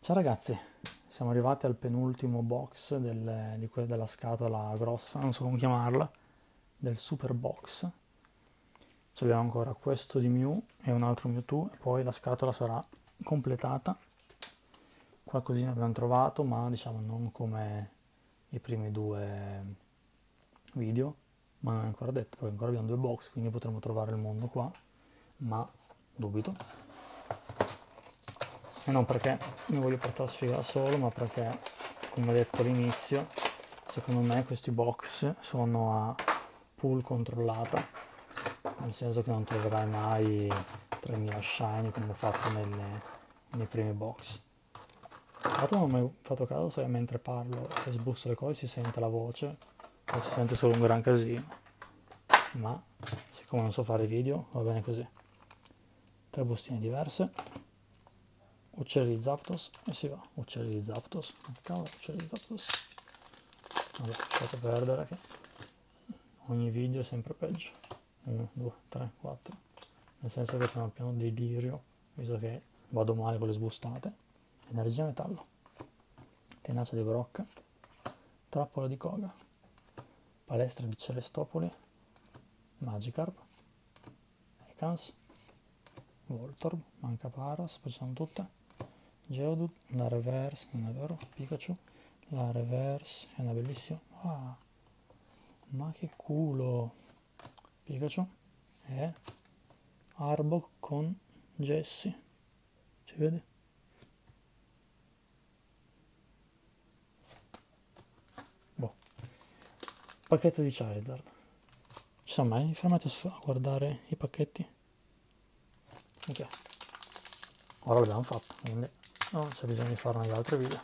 Ciao ragazzi, siamo arrivati al penultimo box della scatola grossa, non so come chiamarla, del super box. Abbiamo ancora questo di Mew e un altro Mewtwo e poi la scatola sarà completata. Qualcosina abbiamo trovato, ma diciamo non come i primi due video, ma non è ancora detto perché ancora abbiamo due box, quindi potremo trovare il mondo qua, ma dubito. E non perché mi voglio portare a sfiga solo, ma perché, come ho detto all'inizio, secondo me questi box sono a pool controllata, nel senso che non troverai mai 3000 shiny come ho fatto nei primi box. Tra l'altro non ho mai fatto caso se mentre parlo e sbusso le cose si sente la voce o si sente solo un gran casino, ma siccome non so fare video va bene così. Tre bustine diverse. Uccelli di Zapdos e si va, uccelli di Zapdos, cavolo, uccelli di Zapdos. Vabbè, lasciate perdere che ogni video è sempre peggio. 1, 2, 3, 4. Nel senso che piano piano delirio, visto che vado male con le sbustate. Energia metallo. Tenacia di Brocca. Trappola di Koga. Palestra di Celestopoli. Magikarp. Ekans. Voltorb, manca Paras, poi ci sono tutte. Geodude, la reverse, non è vero, Pikachu, la reverse è una bellissima, ah, ma che culo, Pikachu è Arbok con Jessie, si vede? Boh, pacchetto di Charizard, ci siamo mai fermati a guardare i pacchetti? Ok, ora l'abbiamo fatto, quindi non c'è bisogno di fare negli altri video.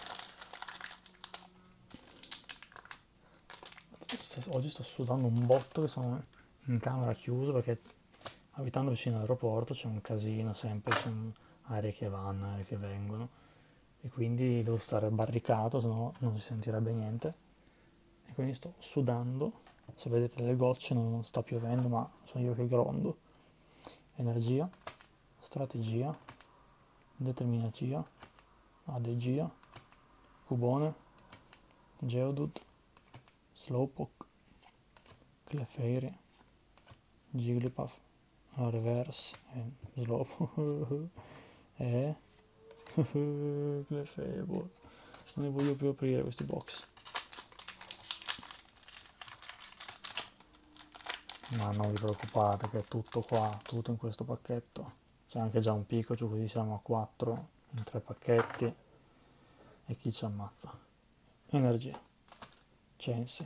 Oggi sto sudando un botto che sono in camera chiuso perché abitando vicino all'aeroporto c'è un casino sempre, aree che vanno, aree che vengono e quindi devo stare barricato, se no non si sentirebbe niente e quindi sto sudando. Se vedete le gocce non sta piovendo ma sono io che grondo. Energia, strategia, determinagia, adegia, cubone, Geodude, Slowpoke, Clefairy, Jigglypuff, reverse e Slowpoke e Clefairy. Non ne voglio più aprire questi box. Ma non vi preoccupate che è tutto qua, tutto in questo pacchetto. C'è anche già un Pikachu, così siamo a 4 in 3 pacchetti. E chi ci ammazza? Energia. Chansey.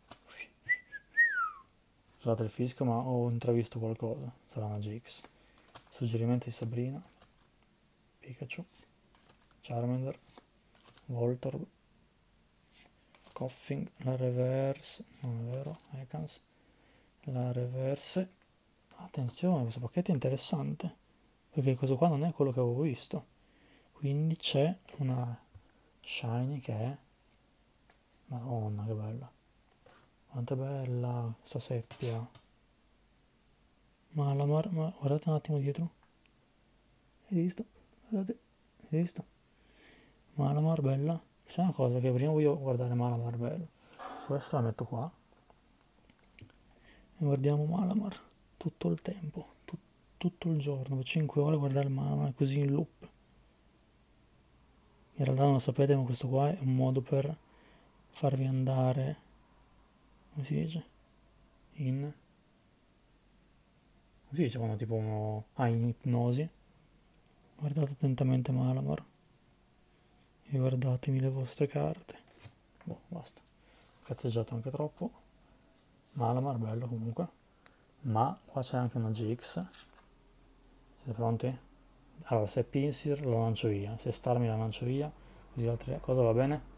Scusate il fischio, ma ho intravisto qualcosa. Sarà una Jix. Suggerimento di Sabrina. Pikachu. Charmander. Voltorb. Koffing. La reverse. Non è vero. Ekans. La reverse. Attenzione, questo pacchetto è interessante. Perché questo qua non è quello che avevo visto. Quindi c'è una shiny che è... Madonna, che bella. Quanto è bella sta seppia. Ma guardate un attimo dietro. Hai visto? Guardate, hai visto? Malamar bella. C'è una cosa che prima voglio guardare Malamar bella. Questa la metto qua. E guardiamo Malamar tutto il tempo. Tutto il giorno. Per 5 ore guardare Malamar così in loop. In realtà non lo sapete, ma questo qua è un modo per farvi andare, come si dice? Come si dice quando tipo uno ha in ipnosi? Guardate attentamente Malamar e guardatemi le vostre carte. Boh, basta. Ho cazzeggiato anche troppo. Malamar bello comunque. Ma qua c'è anche una GX. Siete pronti? Allora, se è Pinsir lo lancio via, se Starmie la lancio via, così altre cose va bene?